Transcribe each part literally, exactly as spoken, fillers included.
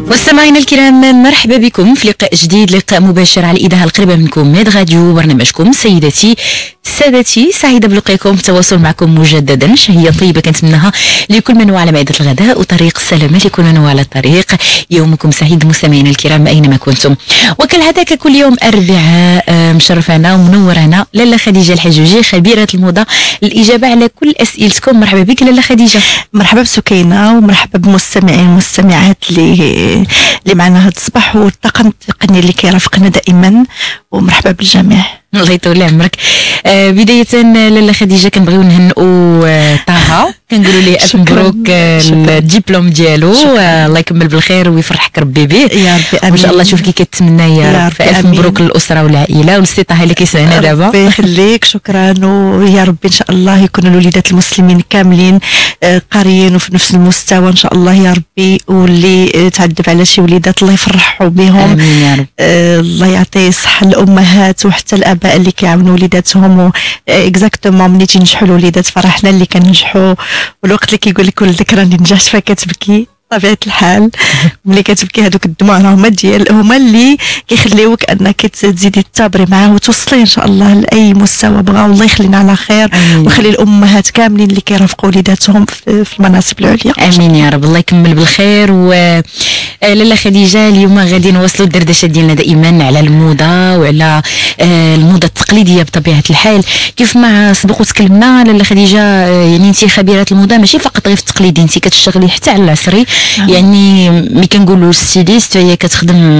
مستمعينا الكرام، مرحبا بكم في لقاء جديد، لقاء مباشر على الإذاعة القريبة منكم ميد راديو، برنامجكم سيداتي سادتي. سعيدة بلقائكم، التواصل معكم مجددا، شهية طيبة كنتمناها لكل من هو على مائدة الغداء، وطريق السلامة لكل من هو على الطريق. يومكم سعيد مستمعينا الكرام أينما كنتم. وكالعادة كل يوم أربعاء مشرفانا ومنورانا لاله خديجة الحجوجي، خبيرة الموضة، الإجابة على كل أسئلتكم. مرحبا بك لاله خديجة. مرحبا بسكينة، ومرحبا بالمستمعين والمستمعات اللي اللي معنا هذا الصباح، والطاقم التقني اللي كيرافقنا دائما، ومرحبا بالجميع. الله يطول عمرك. آه بداية لاله خديجة كنبغيو نهنئوا آه طه، كنقولوا ليه ألف مبروك آه الدبلوم ديالو، آه الله يكمل بالخير ويفرحك ربي به يا ربي. ما شاء الله. شوف كي كتمنى يا ربي. ألف مبروك للأسرة والعائلة والسي طه اللي كيسمعنا دابا. ربي يخليك، شكرا. ويا ربي إن شاء الله يكونوا الوليدات المسلمين كاملين آه قاريين وفي نفس المستوى إن شاء الله يا ربي، واللي تعذب على شي وليدات الله يفرحوا بهم. آمين يا رب. آه الله يعطي الصحة للأمهات وحتى الآباء اللي كيعاونوا وليداتهم. اكزاكتومون ملي تينجحوا الوليدات فرحنا اللي كننجحوا، والوقت اللي كيقول لك ولدك راني نجحت فكتبكي طبيعة الحال. ملي كتبكي هذوك الدموع هما ديال هما اللي كيخليوك انك تزيدي تابري معاه وتوصلي ان شاء الله لاي مستوى بغا. والله يخلينا على خير ويخلي الامهات كاملين اللي كيرافقوا وليداتهم في المناصب العليا. امين يا رب، الله يكمل بالخير. و لاله خديجه، اليوم غادي نواصلوا الدردشه ديالنا دائما على الموضه وعلى الموضه التقليديه بطبيعه الحال. كيف ما سبق وتكلمنا لاله خديجه، يعني انت خبيره الموضه ماشي فقط غير في التقليدي، انت كتشتغلي حتى على العصري. يعني ملي كنقولوا ستيليست فهي كتخدم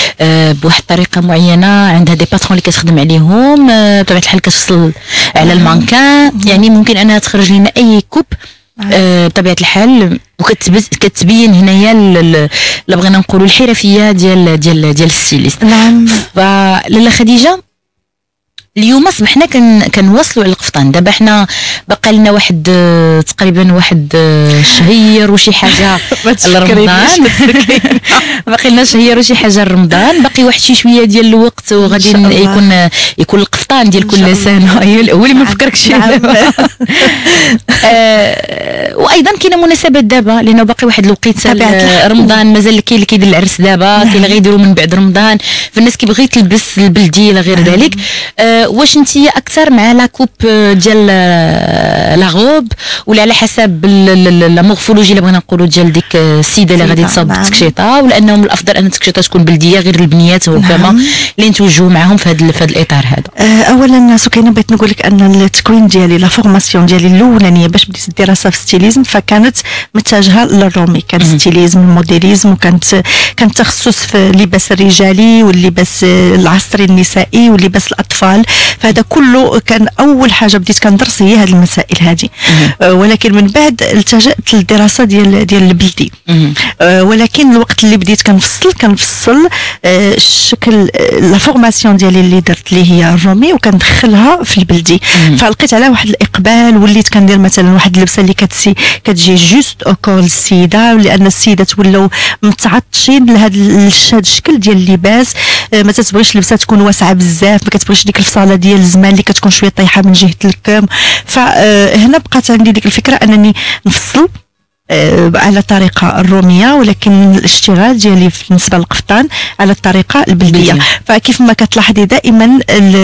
بواحد الطريقه معينه، عندها دي باترون اللي كتخدم عليهم بطبيعه الحال، كتوصل على المانكان. يعني ممكن انها تخرج لنا اي كوب بطبيعه الحال، وكتبين هنايا اللي بغينا نقولوا الحرفيه ديال ديال ديال الستيليست. نعم. فلاله خديجه، اليوم صبحنا كن كنواصلوا على القفطان. دابا حنا باقي لنا واحد تقريبا واحد شهير وشي حاجه لرمضان. باقي لنا شهير وشي حاجه لرمضان، باقي واحد شي شويه ديال الوقت وغادي يكون يكون القفطان ديال كل سنه. هي الاول ما فكركش دابا. آه وايضا كاينه مناسبات دابا، لانه باقي واحد الوقيت رمضان، مازال كاين اللي كيدير العرس دابا، كاين اللي غيديروا من بعد رمضان، فالناس كيبغي تلبس البلدي الى غير ذلك. آه واش انتي اكثر مع لا كوب ديال لا غوب، ولا على حسب لا مورفولوجي اللي بغينا نقولوا ديال ديك السيده اللي غادي تصاوب بالتكشيطه، ولا انه من الافضل ان التكشيطه تكون بلديه غير البنيات ربما اللي نتوجهوا معاهم في هذا في هذا الاطار هذا؟ اولا سكينه، بغيت نقول لك ان التكوين ديالي لا فورماسيون ديالي الاولانيه باش بديت الدراسه في ستيليزم فكانت متجهه للرومي، كان ستيليزم الموديليزم، وكانت كان تخصص في اللباس الرجالي واللباس العصري النسائي واللباس الاطفال. فهذا كله كان اول حاجه بديت كندرس هي هذه المسائل هذه. آه ولكن من بعد التجأت للدراسه ديال ديال البلدي. آه ولكن الوقت اللي بديت كنفصل كنفصل آه الشكل لا فورماسيون ديالي اللي درت اللي هي الرومي وكندخلها في البلدي. فلقيت على واحد الاقبال، وليت كندير مثلا واحد اللبسه اللي كتسي كتجي جوست اوكول السيده، لان السيدات ولاو متعطشين لهذا الشكل ديال اللباس. آه ما تتبغيش اللبسه تكون واسعه بزاف، ما كتبغيش ديك الفصاله ديال الزمان اللي كتكون شويه طايحه من جهه الكم. فهنا بقات عندي ديك الفكره انني نفصل على الطريقه الروميه، ولكن الاشتغال ديالي بالنسبه للقفطان على الطريقه البلديه. فكيف ما كتلاحظي دائما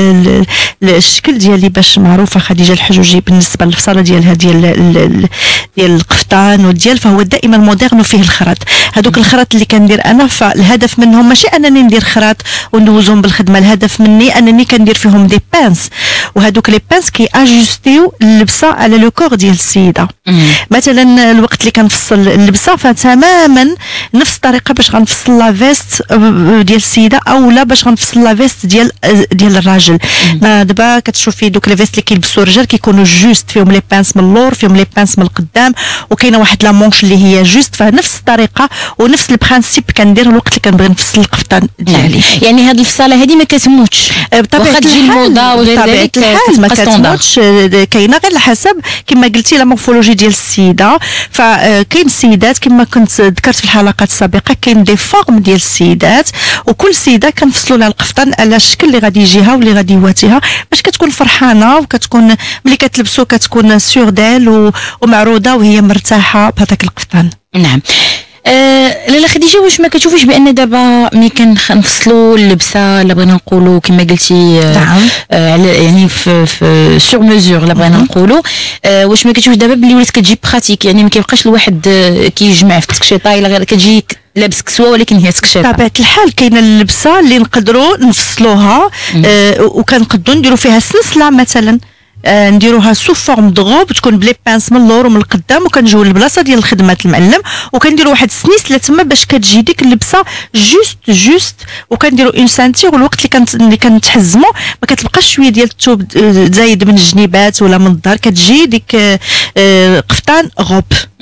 الشكل ديالي باش معروفه خديجه الحجوجي بالنسبه للفصاله ديالها ديال ديال القفطان وديال، فهو دائما مودرن وفيه الخرط. هذوك الخرط اللي كندير انا، فالهدف منهم ماشي انني ندير خرط وندوزهم بالخدمه، الهدف مني انني كندير فيهم دي بانس، وهذوك لي بانس كي اجوستيو اللبسه على لو كور ديال السيده. مثلا الوقت اللي كنفصل اللبسه فتماما نفس الطريقه باش غنفصل لا فيست ديال السيده، او لا باش غنفصل لا فيست ديال ديال الراجل. دابا كتشوفي دوك لي فيست اللي كيلبسوا الرجال كيكونوا جوست، فيهم لي بانس من اللور، فيهم لي بانس من القدام، وكاينه واحد لا مونش اللي هي جوست. فنفس الطريقه ونفس البرانسيب كندير الوقت اللي كنبغي نفصل القفطان ديالي. يعني هذه الفصاله هذه ما كتموتش بطبيعه تجي الموضه وغير ذلك، ما كتموتش، كاينه غير على حسب كما قلتي لا مورفولوجي ديال السيده. فكاين السيدات كما كنت ذكرت في الحلقات السابقه، كاين دي فورم ديال السيدات، وكل سيده كنفصلوا لها القفطان على الشكل اللي غادي يجيها واللي غادي يواتيها، باش كتكون فرحانه وكتكون ملي كتلبسو كتكون سور ديل ومعروضه وهي مرتاحه بهذاك القفطان. نعم. آه لاله خديجه، واش ما كتشوفيش بان دابا ملي كنفصلوا اللبسه الا بغينا نقولوا كما قلتي نعم آه على يعني في في سور ميزور الا بغينا نقولوا آه واش ما كتشوفش دابا بلي ولات كتجي براتيك، يعني ما كيبقاش الواحد آه كيجمع في التكشيطه الا غير كتجي لابس كسوه ولكن هي تكشيطه. بطبيعه الحال كاينه اللبسه اللي نقدروا نفصلوها آه وكنقدروا نديروا فيها سلسله مثلا، آه نديروها سو فورم دو غوب، تكون بلي بانس من اللور ومن القدام، وكنجيو للبلاصه ديال خدمه المعلم وكنديروا واحد السنيسله تما باش كتجي ديك اللبسه جوست جوست، وكنديروا اون سانتير، والوقت اللي كنت اللي كنتحزموا ما كتبقاش شويه ديال الثوب زايد من الجنيبات ولا من الظهر، كتجي ديك آه قفطان غوب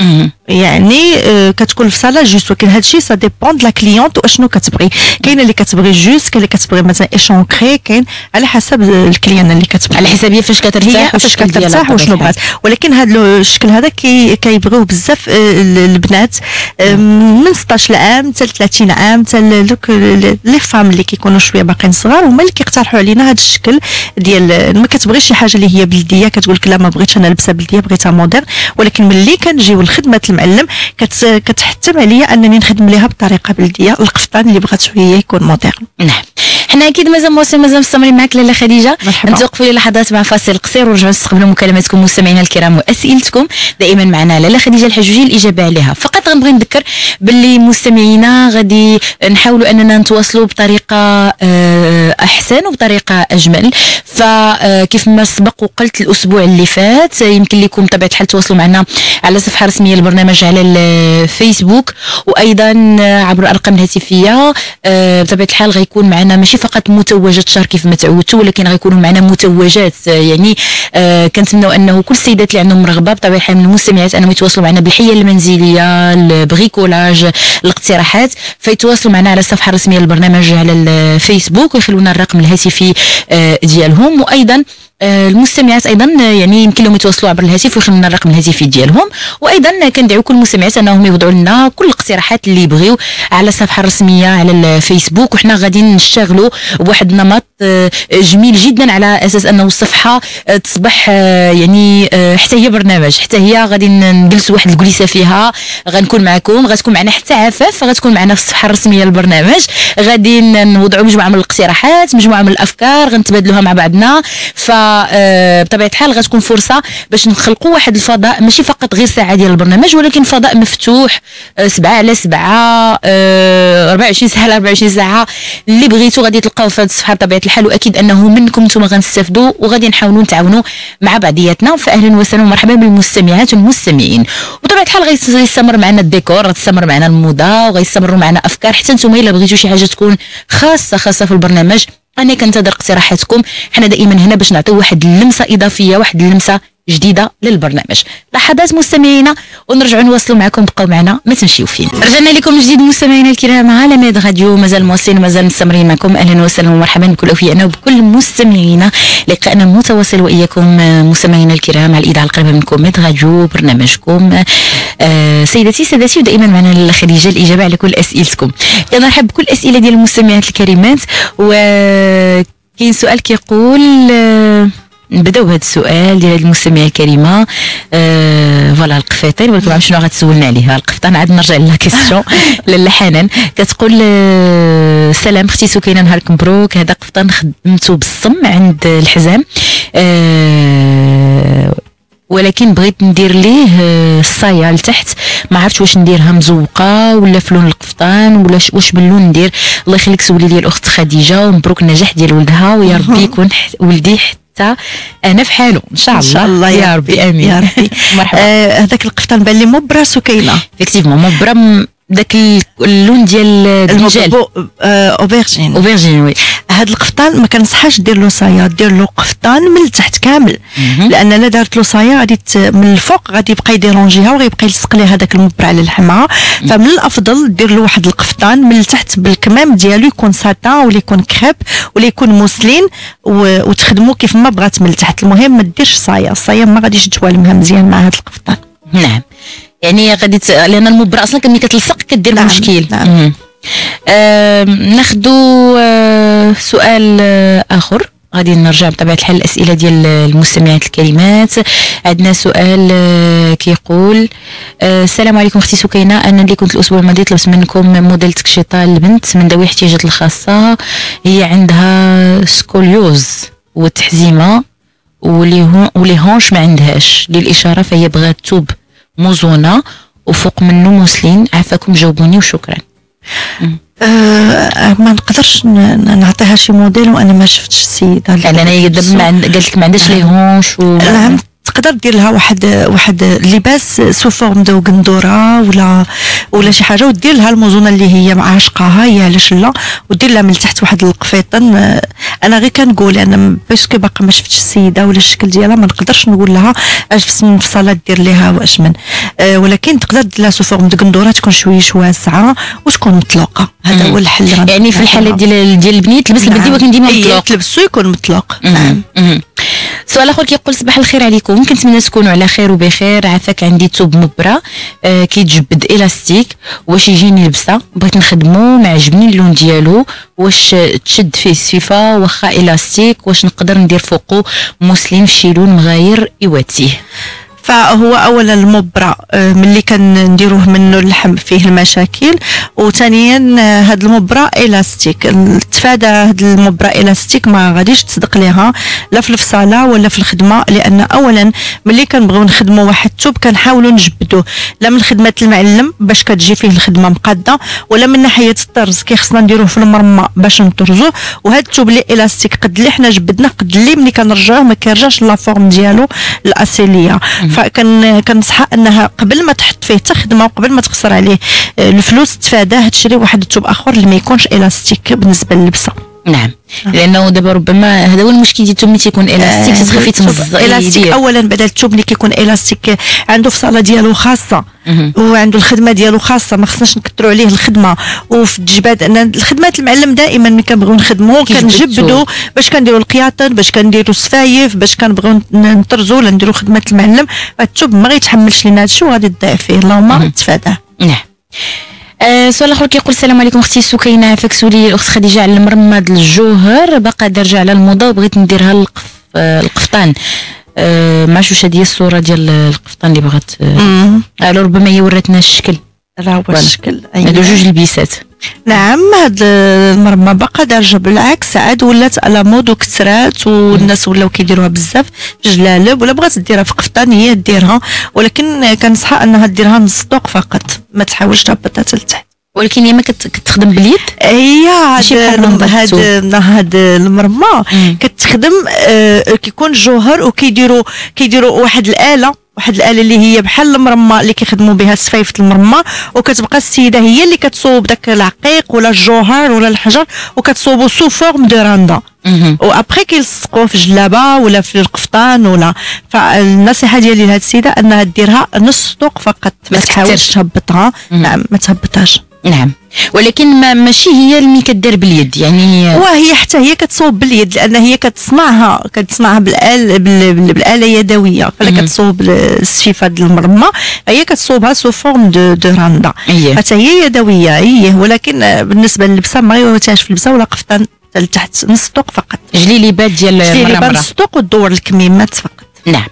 يعني آه كتكون الفصاله جوست. ولكن هادشي سا ديبون د لا كليونت واشنو كتبغي، كاينه اللي كتبغي جوست، كاين اللي كتبغي مثلا ايشونكري، كاين على حسب الكليانه اللي كتبغي، على حسب هي فاش كترتاح فاش كترتاح وشنو بغات. ولكن هذا الشكل هذا كي كيبغيوه بزاف البنات من ستطاش عام حتى ثلاثين عام، حتى دوك لي فام اللي كيكونوا شويه باقيين صغار هما اللي كيقترحوا علينا هذا الشكل ديال ما كتبغيش شي حاجه اللي هي بلديه، كتقول لك لا ما بغيتش انا لبسه بلديه بغيتها مودرن. ولكن ملي كنجيو لخدمه المعلم كتحتم عليا انني نخدم ليها بطريقه بلديه، القفطان اللي بغات شويه يكون مودرن. نعم حنا اكيد مازال موسم مازال مستمرين معك لاله خديجه، نتوقفوا للحظات مع فاصل قصير ونرجعوا نستقبلوا مكالماتكم مستمعينا الكرام واسئلتكم دائما معنا لاله خديجه الحجوجي الاجابه عليها. فقط غنبغي نذكر باللي مستمعينا غادي نحاولوا اننا نتواصلوا بطريقه احسن وبطريقه اجمل. فكيف ما سبق وقلت الاسبوع اللي فات يمكن لكم بطبيعه الحال تواصلوا معنا على صفحه رسميه للبرنامج على الفيسبوك وايضا عبر الارقام الهاتفيه. بطبيعه الحال غيكون معنا ماشي فقط متوجات شهر كيف ما تعودتوا، ولكن غيكونوا معنا متوجات، يعني آه كنتمنوا انه كل السيدات اللي عندهم رغبه بطبيعه الحال من المستمعات انهم يتواصلوا معنا بالحيه المنزليه، البريكولاج، الاقتراحات، فيتواصلوا معنا على الصفحه الرسميه للبرنامج على الفيسبوك ويخلونا الرقم الهاتفي آه ديالهم. وايضا المستمعات ايضا يعني يمكن لهم يتواصلوا عبر الهاتف ويخلوا لنا الرقم الهاتفي ديالهم. وايضا كندعو كل المستمعات انهم يوضعوا لنا كل الاقتراحات اللي يبغيو على الصفحه الرسميه على الفيسبوك، وحنا غادي نشتغلوا بواحد النمط جميل جدا على اساس انه الصفحه تصبح يعني حتى هي برنامج، حتى هي غادي نجلسوا واحد الجلسه فيها، غنكون معكم، غتكون معنا حتى عفاف، غتكون معنا في الصفحه الرسميه للبرنامج، غادي نوضعوا مجموعه من الاقتراحات، مجموعه من الافكار غنتبادلوها مع بعضنا. ف بطبيعه الحال غتكون فرصه باش نخلقوا واحد الفضاء ماشي فقط غير ساعه ديال البرنامج، ولكن فضاء مفتوح سبعة على سبعة أربعة وعشرين ساعه على أربعة وعشرين ساعه اللي بغيتوا غادي تلقاو في هذه الصفحه بطبيعه الحال. واكيد انه منكم نتوما غنستافدوا وغادي نحاولوا نتعاونوا مع بعضياتنا. فاهلا وسهلا ومرحبا بالمستمعات والمستمعين. وبطبيعه الحال غيستمر معنا الديكور، غتستمر معنا الموضه، وغيستمروا معنا افكار. حتى نتوما الا بغيتوا شي حاجه تكون خاصه خاصه في البرنامج انا كنتظر اقتراحاتكم. حنا دائما هنا باش نعطيو واحد اللمسه اضافيه، واحد اللمسه جديده للبرنامج. لحظات مستمعينا ونرجعوا نواصلوا معكم، بقاو معنا ما تمشيو فين. رجعنا لكم جديد مستمعينا الكرام على ميد راديو، مازال مواصلين ومازال مستمرين معكم. اهلا وسهلا ومرحبا بكل اوفيائنا وبكل مستمعينا. لقاءنا متواصل واياكم مستمعينا الكرام على الاذاعه القريبه منكم ميد راديو، برنامجكم آه سيداتي سادتي، ودائما معنا خديجه الاجابه على كل اسئلتكم. كنرحب بكل الاسئله ديال المستمعات الكريمات. وكاين سؤال كيقول آه نبداو بهذا السؤال ديال المستمعه الكريمه. أه فوالا القفيطين، ولكن ما عرفتش شنو غتسولنا عليها. القفطان عاد نرجع لها كيسيون لاله حنان كتقول أه سلام اختي سكينه، نهاركم مبروك. هذا قفطان خدمته بالصم عند الحزام، أه ولكن بغيت ندير ليه الصايه لتحت، ما عرفتش واش نديرها مزوقه ولا في لون القفطان ولا واش باللون ندير. الله يخليك سولي لي الاخت خديجه، ومبروك النجاح ديال ولدها، ويا ربي يكون ولدي حتى انا في حاله ان شاء الله. ان شاء الله يا ربي امين يا ربي. مرحبا. هذاك آه القفطان بان لي مبرا سكينه، ايفيكتيفمون مبرا داك اللون ديال الدجاج اوبرجين اوبرجين وي. هاد القفطان ما كنصحاش دير له صايا، دير له قفطان من التحت كامل، لان لا دارت له صايا غادي من الفوق غادي يبقى يديرونجيها وغيبقى يلصق ليها هذاك المبرع على اللحمه. فمن الافضل دير له واحد القفطان من التحت بالكمام ديالو، يكون ساتان ولا يكون كريب ولا يكون موسلين، وتخدموا كيف ما بغات من التحت. المهم ما ديرش صايا، الصايا ما غاديش توالمها مزيان مع هذا القفطان. نعم يعني غادي ت... لان المبرع اصلا ملي كتلصق كدير نعم. مشكل. نعم. آه ناخذوا آه سؤال آه اخر غادي نرجع بطبيعه الحال الاسئله ديال المستمعات الكريمات. عندنا سؤال كيقول السلام عليكم اختي سكينه، انا اللي كنت الاسبوع الماضي طلبت منكم موديل تكشيطه للبنت من ذوي الاحتياجات الخاصه، هي عندها سكوليوز والتحزيمه ولي ولي هونش ما عندهاش للاشاره، فهي بغات توب موزونه وفوق منه موسلين. عافاكم جاوبوني وشكرا. أه ما نقدرش نعطيها شي موديل وانا ما شفتش السيده. يعني انا دابا قالت لك ما عندهاش لي هونش و... نعم تقدر دير لها واحد واحد لباس سو فورم دو قندوره ولا ولا شي حاجه ودير لها الموزونه اللي هي عاشقاها، هي علاش لا، ودير لها من تحت واحد القفيطن. انا غير كنقول انا باسكو باقا ما شفتش السيده ولا الشكل ديالها ما نقدرش نقول لها اش في المفصله دير ليها واش من أه ولكن تقدر دير لها سو فورم دو قندوره تكون شويش واسعه وتكون مطلوقه. هذا هو الحل. يعني في الحاله ديال ديال البنيت تلبس البدي ولكن ديما مطلوق، تلبسو يكون مطلوق. نعم. سؤال اخر كيقول صباح الخير عليكم، كنتمنى تكونوا على خير وبخير. عافاك عندي توب مبرة آه كيتجبد الاستيك، واش يجيني لبسه بغيت نخدمو ما عجبني اللون ديالو، واش تشد فيه السفيفه واخا الاستيك، واش نقدر ندير فوقو موسلين في شي لون مغاير يواتيه؟ فهو اولا المبرة ملي كنديروه منه اللحم فيه المشاكل، وثانيا هاد المبرة الاستيك تفادى هاد المبرة الاستيك ما غاديش تصدق ليها لا في الفصاله ولا في الخدمه، لان اولا ملي كنبغيو نخدموا واحد الثوب كنحاولوا نجبدوه لا من خدمه المعلم باش كتجي فيه الخدمه مقاده، ولا من ناحيه الطرز كيخصنا نديروه في المرمى باش نطرزوه. وهاد الثوب اللي الاستيك قد اللي حنا جبدنا قد اللي ملي كنرجعوه ما كيرجعش لا فورم ديالو الاصليه. فكان كنصحها انها قبل ما تحط فيه حتى خدمه وقبل ما تخسر عليه الفلوس تفاداه تشري واحد الثوب اخر اللي ما يكونش الاستيك بالنسبه للبسه. نعم. آه. لانه دابا ربما هذا هو المشكل ديال الثوب ملي تيكون الاستيك آه تخافي تمزق الاستيك. اولا بدل الثوب ملي كيكون الاستيك عنده فصاله ديالو خاصه وعنده الخدمه ديالو خاصه، ما خصناش نكثروا عليه الخدمه. وفي الجباد انا الخدمات المعلم دائما ملي كنبغيو نخدموا كنجبدوا باش كنديروا القياطن باش كنديروا السفايف باش كنبغيو نطرزوا ولا نديروا خدمات المعلم. الثوب ما غيتحملش لينا هادشي وغادي تضيع فيه، اللهم تفاداه. نعم. آه سؤال اخر كيقول السلام عليكم اختي سكينه، عافاك سولي الاخت خديجه على المرمى ديال الجوهر باقا دارجه على الموضه وبغيت نديرها القف آه القفطان. آه ما عرفتش هذه الصوره ديال القفطان اللي بغات آه على ربما هي وراتنا الشكل راه هو الشكل. هادو جوج لبيسات. نعم هاد المرمى باقا دارجه بالعكس عاد ولات على مود وكثرات والناس ولاو كيديروها بزاف في جلالب، ولا بغات ديرها في قفطان هي ديرها، ولكن كنصحها انها ديرها نص طوق فقط ما تحاولش تهبطها حتى لتحت. ولكن هي ما كتخدم باليد. هي هاد هاد هاد المرمى كتخدم آه كيكون جوهر وكيديروا كيديروا واحد الاله واحد الاله اللي هي بحال المرمى اللي كيخدموا بها سفايفه المرمى، وكتبقى السيده هي اللي كتصوب داك العقيق ولا الجوهر ولا الحجر وكتصوبو سو فورم دو راندا، وابخي كيلصقوه في جلابه ولا في القفطان ولا. فالنصيحه ديالي لهاد السيده انها ديرها نص طوق فقط، ما تحاولش تهبطها. نعم ما تهبطهاش. نعم. ولكن ما ماشي هي اللي كدير باليد يعني. وهي حتى هي كتصوب باليد لان هي كتصنعها كتصنعها بالآل بالاله يدويه، فلا كتصوب السفيفه ديال المرمى هي كتصوبها سو فورم دو دو راندا، حتى هي يدويه هي. ولكن بالنسبه للبسه ما غيوتاش في اللبسه ولا قفطان لتحت نص طوق فقط. جليليبات ديال المرمى نص طوق ودور الكميمات فقط. نعم.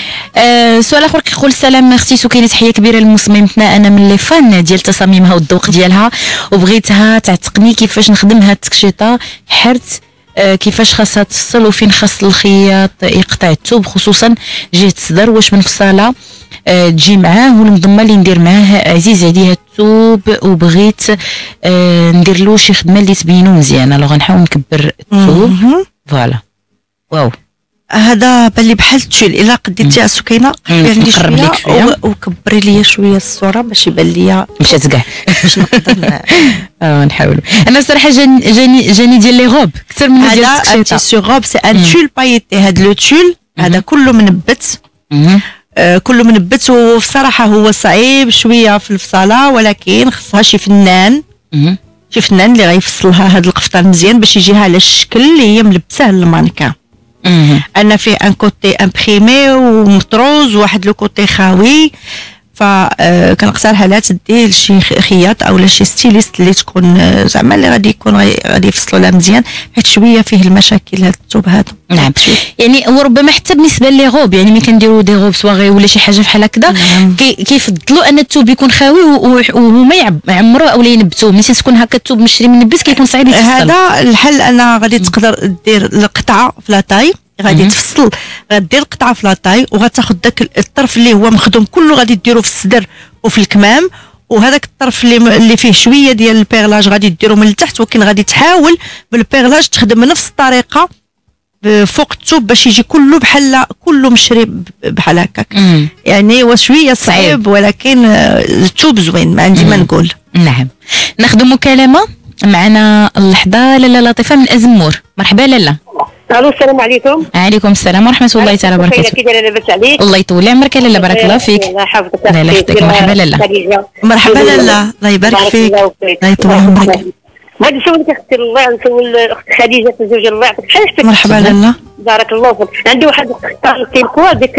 أه سؤال اخر كيقول السلام اختي سكينه، تحيه كبيره لمصممتنا، انا من لي فان ديال تصاميمها والذوق ديالها وبغيتها تعتقني كيفاش نخدم هاد التكشيطه، حرت أه كيفاش خاصها تفصل وفين خاص الخياط يقطع الثوب خصوصا جهه الصدر، واش من فصاله أه تجي معاه والمضمه اللي ندير معاه عزيز عليا الثوب وبغيت أه ندير له شي خدمه اللي تبينو مزيان. الوغ غنحاول نكبر الثوب فوالا. واو هذا باللي بحال التول الا قديتيها سكينه قربي لي شويه وكبري لي شويه الصوره باش يبان ليا مشات كاع باش نقدر اه نحاولوا. انا الصراحه جاني جاني جاني ديال لي غوب اكثر من ديال التكشيطه. هذا تيسيو غوب سي ان تول بايتي. هذا لو تول هذا كله منبت آه كله منبت، وبصراحه هو صعيب شويه في الفصاله، ولكن خصها شي فنان شي فنان اللي غيفصلها هذا القفطان مزيان باش يجيها على الشكل اللي هي ملبساه للمانكان. انا فيه ان كوتي امبريمي ومطروز وواحد لو كوتي خاوي، فكنقترح عليها تديه لشي خياط او لشي ستيليست اللي تكون زعما اللي غادي يكون غادي يفصلوا لها مزيان، حيت شويه فيه المشاكل هاد الثوب هادو. نعم، يعني وربما حتى بالنسبه لي غوب، يعني ملي كنديروا دي غوب صواغي ولا شي حاجه بحال هكذا نعم. كي كيفضلوا ان الثوب يكون خاوي وهما يعمروه او ينبتوه. ملي تكون هكا الثوب مشري منبت كيكون صعيب يتفصل. هذا الحل انا غادي تقدر دير القطعه في لاطاي، غادي تفصل، غدير القطعه في لاطاي وغتاخذ داك الطرف اللي هو مخدوم كله غادي ديرو في الصدر وفي الكمام، وهذاك الطرف اللي اللي فيه شويه ديال البيغلاج غادي ديرو من التحت، ولكن غادي تحاول بالبيغلاج تخدم بنفس الطريقه فوق الثوب باش يجي كله بحال كله مشري بحال هكاك. يعني هو شويه صعيب ولكن الثوب زوين ما عندي ما نقول. نعم، ناخذ مكالمه معنا اللحظه لاله لطيفه من الازمور. مرحبا لاله. الو السلام عليكم. وعليكم السلام ورحمه الله تعالى وبركاته. كي دايره لاباس عليك؟ الله يطول عمرك لاله، بارك الله فيك. الله يحفظك. الله يحفظك. مرحبا لاله. مرحبا لاله، الله يبارك فيك. الله يطول عمرك. بغيت نسولك اختي الله، نسول اختي خديجه زوج الله يعطيك حاجتك. مرحبا لاله. بارك الله فيك. عندي واحد التلكوا ديك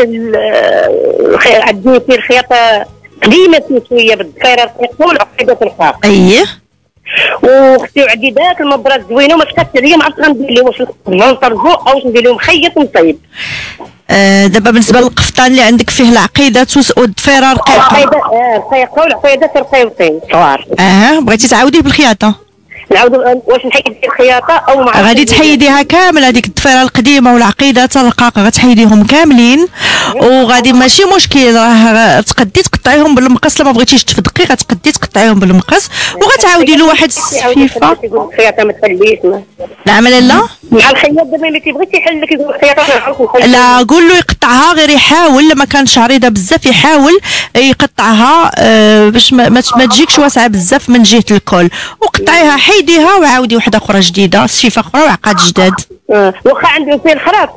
عندي فيه الخياطه قديمه شويه بالضفيره الرقيقه والعقيده الفاق. اييه. واختي وعندي ذاك المبرات زوينه وما شكاتش عليا، ما عرفتش غندير لهم، واش نطرزو او واش ندير لهم خيط ونصيب. آه دابا بالنسبه للقفطان اللي عندك فيه العقيده والضفيره رقيقه. العقيده اه رقيقه والعقيده رقيقين صغار. اه بغيتي تعاوديه بالخياطه؟ نعاود واش نحيد الخياطه او ما غادي تحيديها كامل، هذيك الضفيره القديمه والعقيده حتى الرقاقه غتحيديهم كاملين، وغادي ماشي مشكل راه تقدي تقطعيهم بالمقص، لما بغيتيش تفدقي غتقدي تقطعيهم بالمقص وغتعاودي له واحد السفيفه. الخياطه ما تخليش. نعم لاله. مع الخياط دابا اللي كيبغي تيحل لك يقول الخياطه. لا قول له يقطعها، غير يحاول لما كانش عريضه بزاف يحاول يقطعها آه باش ما, ما تجيكش واسعه بزاف من جهه الكل، وقطعيها حيديها وعاودي وحده اخرى جديده، سفيفه اخرى وعقاد جداد. اه واخا عندهم فيه الخراط.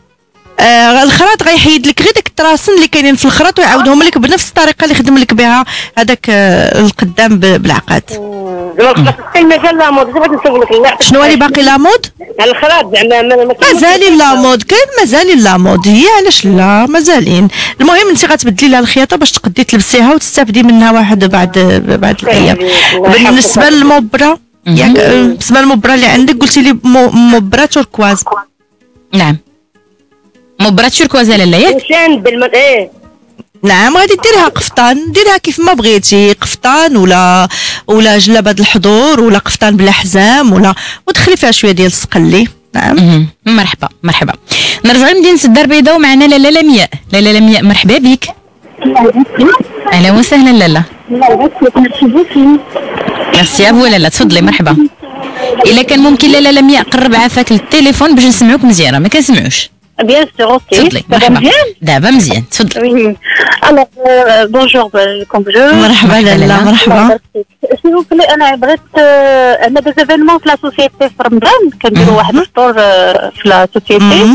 آه الخراط غيحيد لك غير داك الطراسن اللي كاينين في الخراط ويعاودهم لك بنفس الطريقه اللي خدم لك بها هذاك آه القدام بالعقاد. دابا كاين مازال لامود، بغيت نسولك الله. شنو اللي باقي لامود؟ الخراط زعما مازالين لامود، كاين مازالين لامود، هي علاش لا مازالين. المهم انت غتبدلي لها الخياطه باش تقدي تلبسيها وتستافدي منها واحد بعد بعد الايام. بالنسبه للمبره ياك بالنسبه للمبره اللي عندك قلتي لي مبره توركواز. نعم مبره توركواز لاله ياك؟ نشان بالماء ايه. نعم غادي ديريها قفطان، ديريها كيف ما بغيتي، قفطان ولا ولا جلابه الحضور ولا قفطان بلا حزام ولا ودخلي فيها شويه ديال السقلي. نعم مرحبا مرحبا. نرجعوا لمدينه الدار البيضاء ومعنا لاله لمياء. لاله لمياء مرحبا بك. اهلا وسهلا لاله. ميرسي افو لاله، تفضلي مرحبا. الا كان ممكن لاله لمياء قرب عافاك للتليفون باش نسمعوك مزيان، ما كنسمعوش. بيان سور اوكي. تفضلي مرحبا. دابا مزيان تفضلي. الوغ بونجور كومبجو. مرحبا لاله مرحبا. سيرو بلي انا بغيت انا دي زيفينمون في لا سوسيتي في رمضان كنديروا واحد الفطور في لا سوسيتي،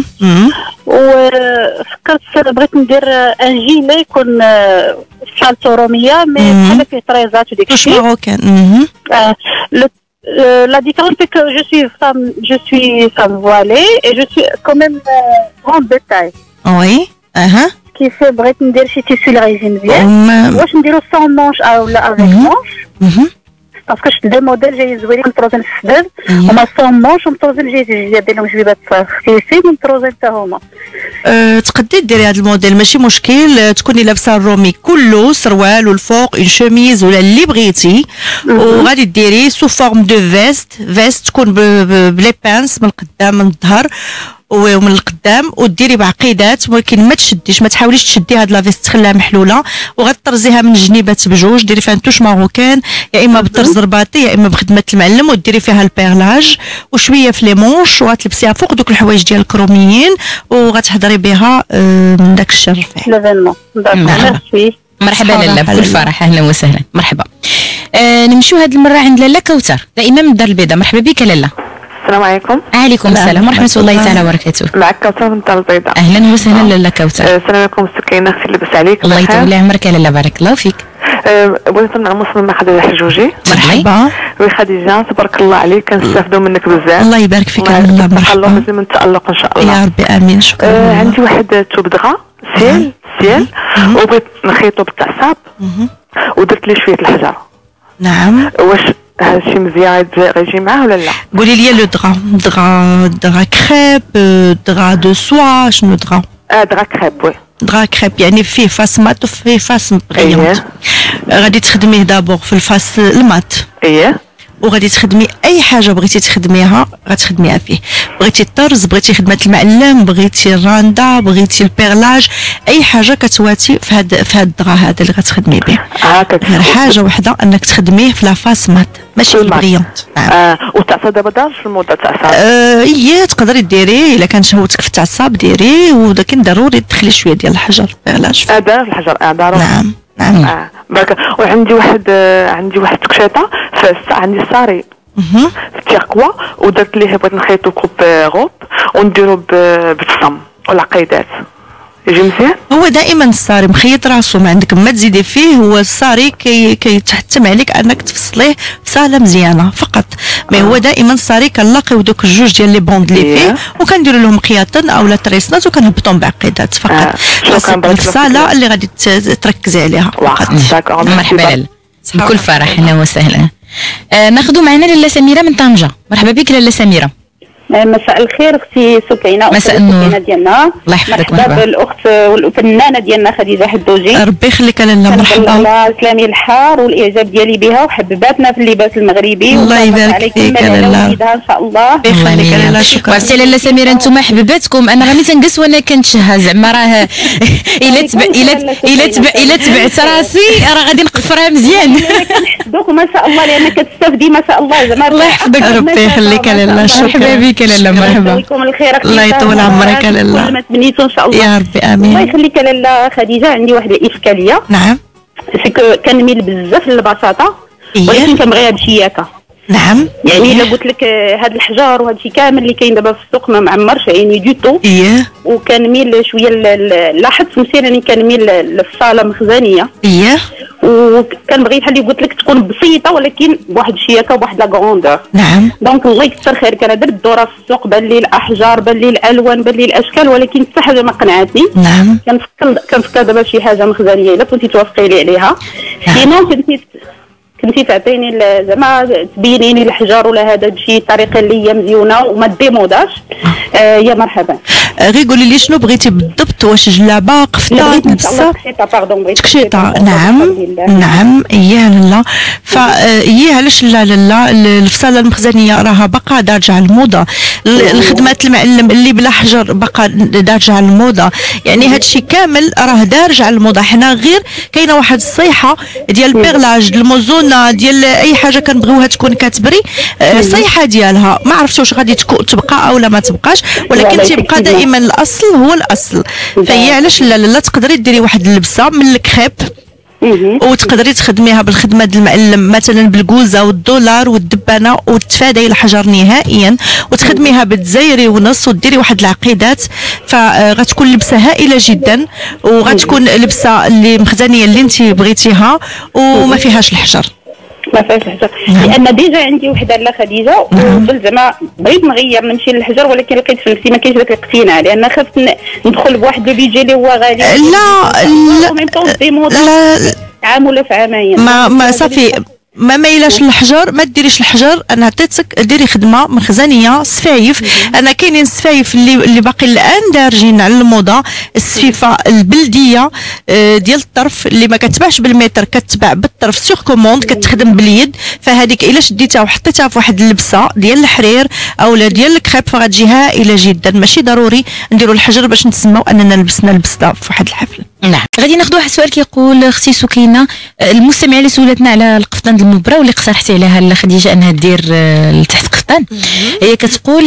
وفكرت بغيت ندير ان جيلي يكون شالته روميه مي بحال فيه طريزات وديك الشيء. ماروكان. Euh, la différence c'est que je suis femme, je suis femme voilée et je suis quand même euh, grande de taille. Oui. Uh-huh. Ce qui fait بغيت ندير شي تيسو لغيجي مزيان. واش نديرو sans manche ولا avec manche؟ باسكو شفت دي موديل جاي زوينين مطروزين في السداد هما sans manche ومطروزين جاي داير لهم جويبات خفيفين ومطروزين حتى هما. أه تقدري ديري هذا الموديل ماشي مشكل، تكوني لابسه الرومي كله سروال والفوق اون شوميز ولا اللي بغيتي، وغادي ديري سو فورم دو فيست، فيست تكون بلي بانس من القدام من الظهر ومن القدام، وديري بعقيدات ولكن ما تشديش، ما تحاوليش تشدي هاد لافيست تخليها محلوله، وغتطرزيها من الجنيبات بجوج، ديري فيها نتوش ماروكان يا اما بالطرز رباطي يا اما بخدمه المعلم، وديري فيها البيرلاج وشويه في لي مونش، وغتلبسيها فوق دوك الحوايج ديال الكروميين وغتحضري بها من داك الشر رفيع. ليفينمون ميرسي. مرحبا لاله بكل فرح، اهلا وسهلا مرحبا. آه نمشيو هذه المره عند لاله كوثر دائما من الدار البيضاء. مرحبا بك لاله. السلام عليكم. عليكم السلام ورحمه الله تعالى وبركاته. معك كوثر من الدار البيضاء. اهلا وسهلا لاله كوثر. السلام عليكم سكينه اختي لاباس عليك؟ الله يطول عمرك لاله بارك الله فيك. بغيت نعمص من خديجه الحجوجي. مرحبا. وي خديجه تبارك الله عليك، كنستافدوا منك بزاف. الله يبارك فيك. الله مرحبا. الله مزيان من التالق ان شاء الله يا ربي امين. شكرا. عندي واحد الثوب دغا سيل سيل وبغيت نخيطو بالتعصاب ودرت لي شويه الحجر. نعم. واش هذا الشيء مزيان غيجي معاه ولا لا؟ قولي لي لو دغا دغا دغا كريب دغا دو سوا شنو دغا؟ اه دغا كريب وي دغا كريب يعني فيه فاس مات وفيه فاس بريونت. غادي تخدميه دابور في الفاس المات. اييه. وغادي تخدمي اي حاجه بغيتي تخدميها غتخدميها فيه. بغيتي الطرز، بغيتي خدمه المعلم، بغيتي الراندا، بغيتي البيرلاج، اي حاجه كتواتي في هاد في هاد الدغا هذا اللي غتخدمي به. هكاك. حاجه وحده انك تخدميه في لافاس مات ماشي في البريونت. نعم. اه والتعصاب دابا دار في الموضه التعصاب. اه هي تقدري ديري الا كان شهوتك في التعصاب ديري، ولكن ضروري تدخلي شويه ديال الحجر بيرلاج. اه دار الحجر اه ضروري. نعم نعم. اه برك. وعندي واحد آه عندي واحد تكشيطه عندي الصاري في التيركوا ودرت ليه بغيت نخيطو كوب غوب ونديرو بالصم والعقيدات. يجي مزيان. هو دائما الصاري مخيط راسو ما عندك ما تزيدي فيه. هو الصاري كي كيتحتم عليك انك تفصليه في صاله مزيانه فقط. مي هو دائما الصاري كنلاقيو دوك الجوج ديال لي بوند اللي فيه وكنديروا لهم خياطن اولا تريسنات وكنهبطهم بعقيدات فقط. خاصك في الصاله اللي غادي تركزي عليها فقط. مرحبا لاله بكل فرح. اهلا وسهلا. آه ناخذ معنا لاله سميره من طنجه. مرحبا بك لاله سميره. مساء الخير اختي سكينه. مساء النور ديالنا. الله يحفظك. مرحبا بالاخت والفنانه ديالنا خديجه حدوجي. ربي يخليك لاله. مرحبا. الله سلامي الحار والاعجاب ديالي بها وحبباتنا في اللباس المغربي. الله يبارك فيك لاله. ان شاء الله. ربي يخليك لاله. شكرا. وعرفتي لاله سميره انتم حبباتكم. انا غادي تنقص وانا كنتشهى زعما راه الا تبع الا الا تبع الا تبعت راسي راه غادي نقفرها مزيان. كنحسدوك ما شاء الله لان كتستافدي ما شاء الله زعما. الله يحفظك. ربي يخليك لاله. مرحبا بك لاله. مرحبا. يكون الخير اختي. الله يطول عمرك لاله. كل ما تمنيتو ان شاء الله يا ربي امين. الله يخليك لاله خديجه. عندي واحد الاشكاليه. نعم. سكو كنميل بزاف للبساطه ولكن كنبغيها بشياكه. نعم. يعني الا قلت لك هاد الحجار وهذا الشيء كامل اللي كاين دابا في السوق ما معمرش عيني دو تو. اييه. وكنميل شويه لاحظت مثلا راني كنميل للصاله مخزنيه. اييه. وكنبغي بحال اللي قلت لك تكون بسيطه ولكن بواحد الشياكه وبواحد لا غروندور. نعم. دونك الله يكثر خيرك. انا درت دوره في السوق بان لي الاحجار بان لي الالوان بان لي الاشكال ولكن حتى حاجه ما قنعتني. نعم. كنفكر كنفكر دابا شي حاجه مخزنيه الا كنتي توافقي لي عليها. سينون كنتي كنتي تعطيني زعما تبيني لي الحجار ولا هذا شي طريقه اللي هي مزيونه وما ديموداش. آه يا مرحبا. غير قولي لي شنو بغيتي بالضبط؟ واش جلابه قفطه لبسه؟ تكشيطه باردون. تكشيطه. نعم نعم. اييه لاله. فاييه علاش لا لاله الفصاله المخزنيه راها باقا دارجه على الموضه. الخدمات المعلم اللي بلا حجر باقا دارجه على الموضه. يعني هادشي كامل راه دارج على الموضه. حنا غير كاينه واحد الصيحه ديال البيرلاج الموزونه ديال اي حاجه كنبغيوها تكون كتبري الصيحه ديالها ما عرفتش واش غادي تبقى او لا ما تبقاش ولكن تيبقى دائما الاصل هو الاصل. فهي علاش لا لا تقدري ديري واحد اللبسه من الكريب وتقدري تخدميها بالخدمه ديال المعلم مثلا بالكوزه والدولار والدبانه وتفادي الحجر نهائيا وتخدميها بالتزايري ونص وديري واحد العقيدات. فغتكون لبسه هائله جدا وغتكون لبسه اللي مخزنيه اللي انت بغيتيها وما فيهاش الحجر. ما فيهاش الحجر. لان ديجا عندي وحده لا خديجه وقلت زعما بغيت نغير نمشي للحجر ولكن لقيت في نفسي ما كاينش ذاك الاقتناع لان خفت ندخل بواحد لو بيجي اللي هو غالي. لا لا لا عام ولا في عامين ما ما صافي ما مايلاش للحجر ما ديريش الحجر. انا عطيتك ديري خدمه مخزنيه سفايف. انا كاينين السفايف اللي اللي باقي الان دارجين على الموضه. السفيفه البلديه ديال الطرف اللي ما كتباعش بالمتر كتباع بالطرف سيغ كوموند كتخدم باليد. فهذيك الا شديتها وحطيتها في واحد اللبسه ديال الحرير اولا ديال الكريب فغتجي هائله جدا. ماشي ضروري نديروا الحجر باش نسماو اننا لبسنا لبسه في واحد الحفل. نعم. غادي ناخذ واحد السؤال كيقول اختي سكينه المستمعه اللي سولتنا على القفطان المبرى واللي اقترحتي عليها خديجه انها دير لتحت قفطان. هي كتقول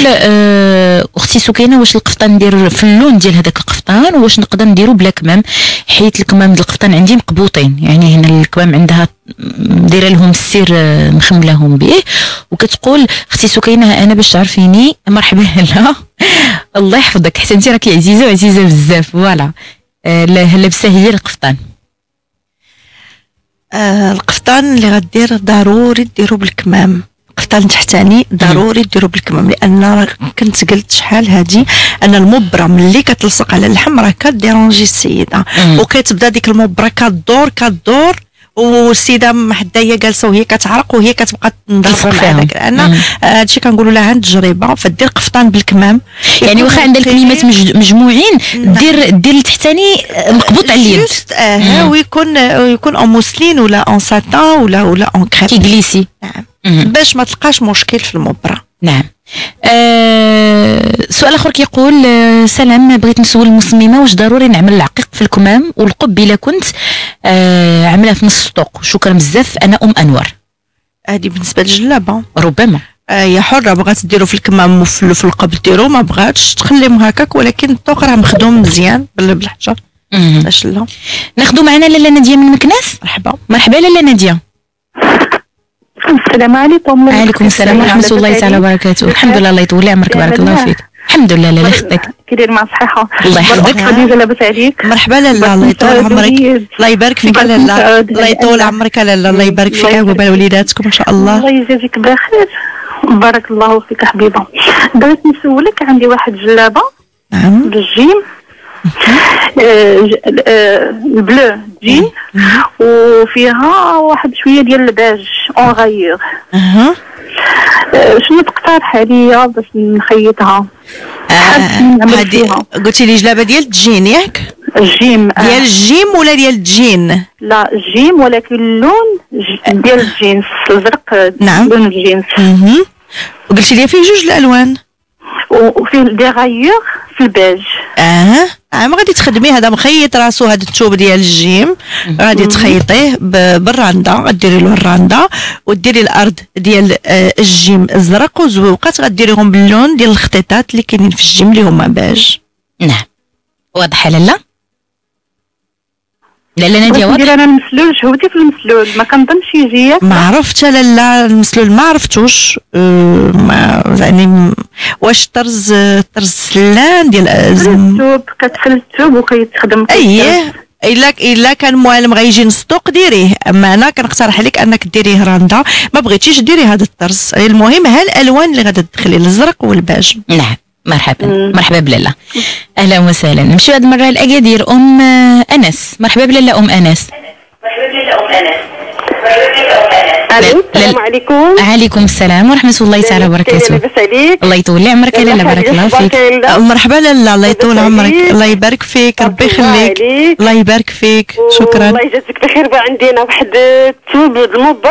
اختي سكينه واش القفطان ندير في اللون ديال هذاك القفطان واش نقدر نديرو بلا كمام حيت الكمام ديال القفطان عندي مقبوطين. يعني هنا الكمام عندها دايره لهم السير مخملاهم به. وكتقول اختي سكينه انا باش تعرفيني مرحبا لا الله يحفظك حتى انت راكي عزيزه وعزيزه بزاف. فوالا اللبسه هي القفطان. آه القفطان اللي غدير ضروري ديرو بالكمام. القفطان التحتاني ضروري ديروا بالكمام، لان كنت قلت شحال هادي ان المبره ملي كتلصق على اللحم راه كديرونجي السيده، وكتبدا ديك المبره كدور كدور والسيده حدا هي جالسه وهي كتعرق وهي كتبقى تنضرب مع داك. انا هادشي كنقولوا لها عند التجربه، فدير قفطان بالكمام، يعني واخا عندها الكلمات مجموعين دير دير التحتاني مقبوط على اليد اه ويكون ويكون اون موسلين ولا اون ساتان ولا ولا اون كريب كيجليسي، نعم، باش ما تلقاش مشكل في المبره. نعم. أه سؤال اخر كيقول أه سلام، بغيت نسول المصممه واش ضروري نعمل العقيق في الكمام والقب الا كنت أه عاملها في نص الطوق؟ شكرا بزاف، انا ام انور. هذه بالنسبه للجلابه ربما هي حره، بغات ديرو في الكمام وفي القب ديرو، ما بغاتش تخليهم هكاك، ولكن الطوق راه مخدوم مزيان بالحجر. اش لا ناخذوا معنا لاله ناديه من مكناس. مرحبا. مرحبا لاله ناديه. السلام عليكم. وعليكم السلام ورحمه الله تعالى وبركاته. الحمد لله، الله يطول عمرك، بارك الله فيك. الحمد لله لاله خدك. كي مع صحيحه. الله يحفظك. خديجه لاباس عليك؟ مرحبا لاله، الله يطول عمرك. الله يبارك فيك لاله، الله يطول عمرك لاله، الله يبارك فيك وبال وليداتكم ان شاء الله. الله يجازيك بخير، بارك الله فيك حبيبه. بغيت نسولك، عندي واحد جلابه نعم بالجيم البلو جين وفيها واحد شويه ديال الباج اون غير. اها شنو تقترح عليا باش نخيطها؟ هادي قلتي لي جلابه ديال الجين ياك؟ الجيم ديال الجيم ولا ديال الجين؟ لا الجيم، ولكن اللون ديال الجينز الازرق. نعم لون الجينز. اها وقلتي لي فيه جوج الالوان وفيه دي غايور في الباج. اه عام غادي تخدمي هذا مخيط راسو، هذا الثوب ديال الجيم غادي تخيطيه بالراندا، غديري له الراندا وديري الارض ديال الجيم ازرق، وزويقات غديريهم باللون ديال الخطيطات اللي كاينين في الجيم اللي هما باج. نعم واضحه لاله؟ لاله ناديه واضح؟ ندير انا المسلول، جهودي في المسلول ما كنظنش يجي. ما عرفتش لاله المسلول ما عرفتوش. أه ما يعني واش طرز طرز سلان ديال الثوب كتفل الثوب وكيتخدم. اييه الا الا كان معلم غيجي نصدق ديريه، اما انا كنقترح عليك انك ديريه راندا، ما بغيتيش ديري هذا الطرز. المهم ها الالوان اللي غادا تدخلي الازرق والباج. نعم مرحبا. مم. مرحبا بلاله، اهلا وسهلا. نمشيو هذه المره لاكادير. ام انس. مرحبا بلاله ام انس. مرحبا بلاله ام انس. الو السلام عليكم. عليكم السلام ورحمه الله تعالى وبركاته. الله يطول عمرك لاله، بارك الله فيك. مرحبا لاله، الله يطول عمرك، الله يبارك فيك، ربي يخليك، الله يبارك فيك، شكرا. الله يجازيك بخير. بقى عندنا واحد الثوب المبر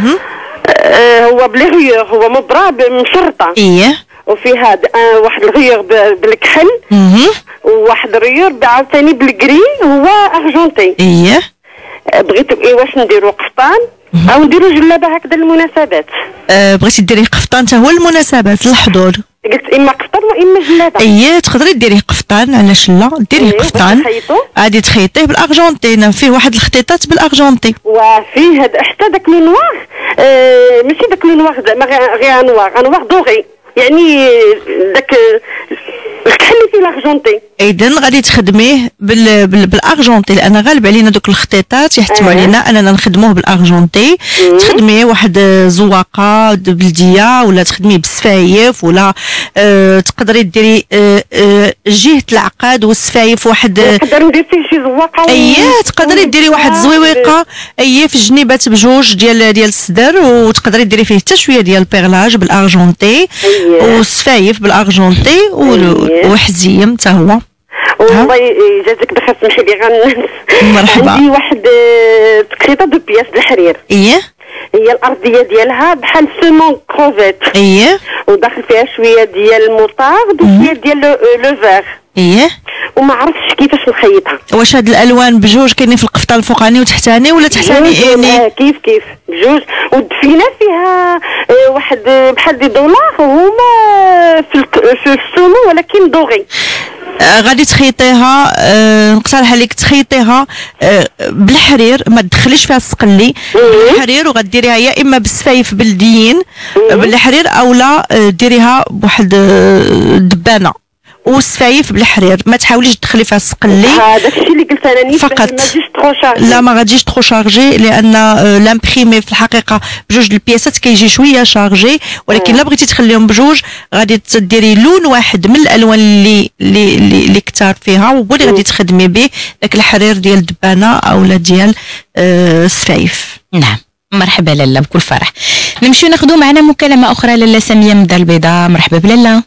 هو بلي غيور، هو مبره مشرطه. ايه وفيها واحد الغيور بالكحل وواحد الغيور عاوتاني بالكري هو ارجونتي. ايه بغيت إيه واش نديرو قفطان او نديرو جلابه هكذا للمناسبات؟ أه بغيتي ديري قفطان حتى هو المناسبات الحضور؟ قلت اما قفطان واما جلابه. اييه تقدري ديري قفطان، علاش لا؟ ديري إيه قفطان غادي تخيطيه بالارجونتي، فيه واحد الخطيطات بالارجونتي وفيه هذا حتى داك لو نوار. آه ماشي داك لو نوار زعما غير نوار، نوار دوغي، يعني داك الكحل اللي فيه الارجونتي. اذا غادي تخدميه بال... بال... بالارجونتي، لان غالب علينا دوك الخطيطات يحتموا علينا أه. اننا نخدموه بالارجونتي. مم. تخدميه واحد زواقه بلديه ولا تخدميه بالسفايف ولا أه تقدري ديري أه أه جهه العقاد والسفايف واحد. نقدر ندير فيه شي زواقه. اييه تقدري ديري واحد الزويويقه اييه في الجنيبات بجوج ديال ديال الصدر، وتقدري ديري فيه حتى شويه ديال البيغلاج بالارجونتي. أيه. والسفايف بالارجونتي. أيه. وحزيم حتى هو. والله يجازيك بخير. سمحي لي غن مرحبا. عندي واحد تكريطه دو بياس بالحرير. ايه هي الارضيه ديالها بحال سيمون كروفيت. ايه وداخل فيها شويه ديال الموطارد وشويه ديال لو فيغ. ايه وما عرفتش كيفاش نخيطها. واش هاد الالوان بجوج كاينين في القفطان الفوقاني وتحتاني ولا تحتاني اني؟ كيف كيف بجوج، ودفينا فيها واحد بحال دي دولار هما في في السومو ولكن دوغي. آه غادي تخيطيها. آه نقترح عليك تخيطيها آه بالحرير، ما تدخليش فيها السقلي. بالحرير وغديريها يا اما بالسفايف بلديين بالحرير، اولا آه ديريها بواحد آه دبانه والسفايف بالحرير، ما تحاوليش تدخلي فيها السقلي. هذا الشيء اللي قلت انا نيت فقط. ما تجيش ترو شارجي. لا ما غاديش ترو شارجي، لان لامبريمي في الحقيقه بجوج البياسات كيجي شويه شارجي، ولكن لا بغيتي تخليهم بجوج غادي تديري لون واحد من الالوان اللي اللي اللي كثار فيها، وهو اللي غادي تخدمي به داك الحرير ديال الدبانه اولا ديال السفايف. نعم مرحبا لاله بكل فرح. نمشيو ناخذوا معنا مكالمه اخرى. لاله ساميه من الدار البيضاء، مرحبا بلاله.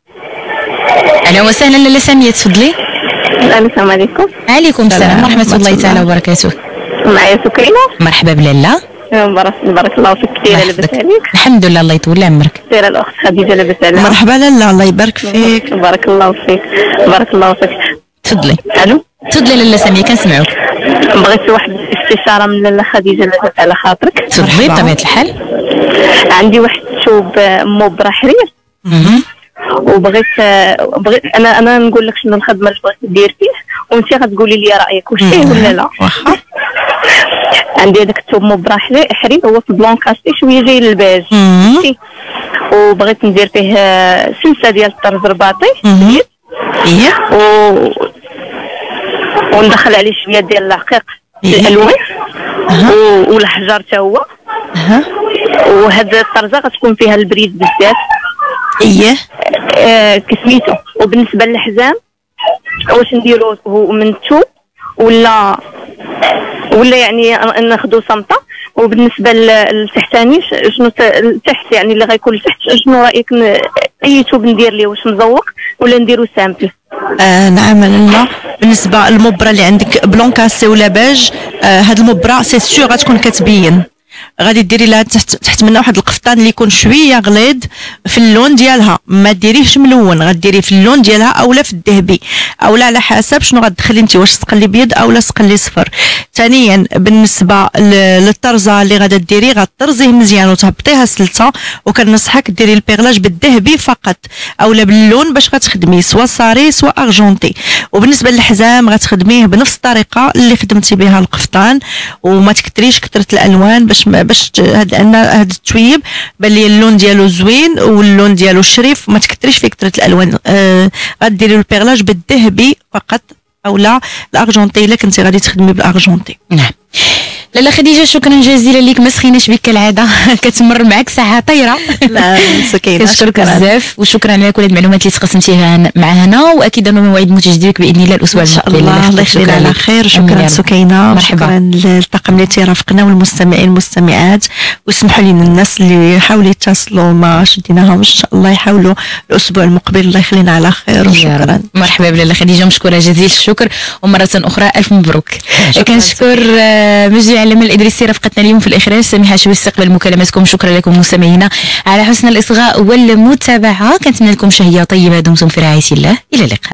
اهلا وسهلا لاله ساميه، تفضلي. السلام عليكم. عليكم السلام ورحمه الله تعالى وبركاته. معايا سكينه. مرحبا بلاله. بارك الله فيك. كثير لاباس عليك؟ الحمد لله الله يطول عمرك. كثير الاخت خديجه لاباس عليك؟ مرحبا لاله الله يبارك فيك. بارك الله فيك بارك الله فيك. تفضلي. الو تفضلي لاله ساميه كنسمعوك. بغيت واحد الاستشاره من لاله خديجه لاباس على خاطرك. تفضلي بطبيعه الحال. عندي واحد الثوب موبرا حرير وبغيت بغيت انا انا نقول لك شنو الخدمه اللي بغيت ندير فيه وانت غتقولي لي رايك واش فيه ولا لا. واخا. عندي هذاك الثوب موبرا حرير هو في بلون كاستي شويه جاي للباج، وبغيت ندير فيه سلسله ديال الطرز رباطي ايه و وندخل عليه شويه ديال العقيق الالوان والحجر حتى هو. وهاد الطرزه غتكون فيها البريد بزاف. ايه آه كسميتو. وبالنسبه للحزام واش نديرو من الثوب ولا ولا يعني ناخذوا صمته؟ وبالنسبه للتحتاني شنو تحت يعني اللي غيكون لتحت شنو رايك؟ اي ثوب ندير ليه؟ واش مزوق ولا نديرو سامبل؟ آه نعم لاله، بالنسبه للمبره اللي عندك بلون كاسي ولا باج، آه هاد المبره سي سيغ غتكون كتبين. غادي ديري لها تحت تحت منها واحد القفطان اللي يكون شويه غليظ في اللون ديالها، ما ديريهش ملون، غديريه في اللون ديالها اولا في الذهبي اولا على حسب شنو غتدخلي انت، واش تقلي بيض اولا تقلي صفر. ثانيا بالنسبه للطرزه اللي غادا ديري غطرزيه مزيان وتهبطيها سلطه، وكنصحك ديري البيغلاج بالذهبي فقط اولا باللون باش غتخدميه سوا صاري سوا ارجونتي. وبالنسبه للحزام غتخدميه بنفس الطريقه اللي خدمتي بها القفطان، وما تكثريش كثره الالوان باش باش هاد ان هاد التويب بان لي اللون ديالو زوين واللون ديالو شريف، ما تكثريش فيه كثره الالوان. آه غديري البيغلاج بالذهبي فقط اولا الارجونتي الا كنتي غادي تخدمي بالارجونتي. نعم لاله خديجه شكرا جزيلا ليك، ما سخيناش بك كالعاده كتمر معك ساعه طايره. لا سكينه كنشكرك بزاف وشكرا على كل المعلومات اللي تقسمتيها معنا، واكيد انه موعد متجدد بك باذن الله الاسبوع المقبل. الله الله يخلينا على خير. شكرا سكينه، مرحبا للطاقم اللي تيرافقنا والمستمعين والمستمعات، ويسمحوا لنا الناس اللي يحاولوا يتصلوا ما شديناهمش ان شاء الله يحاولوا الاسبوع المقبل. الله يخلينا على خير وشكرا. مرحبا بلاله خديجه، مشكوره جزيل الشكر ومره اخرى الف مبروك. كنشكر مجدي علم الادريسي رفقتنا اليوم في الاخراج، سامحه شوي استقبل مكالماتكم. شكرا لكم مستمعينا على حسن الاصغاء والمتابعه، كنتمنى لكم شهيه طيبه، دمتم في رعايه الله، الى اللقاء.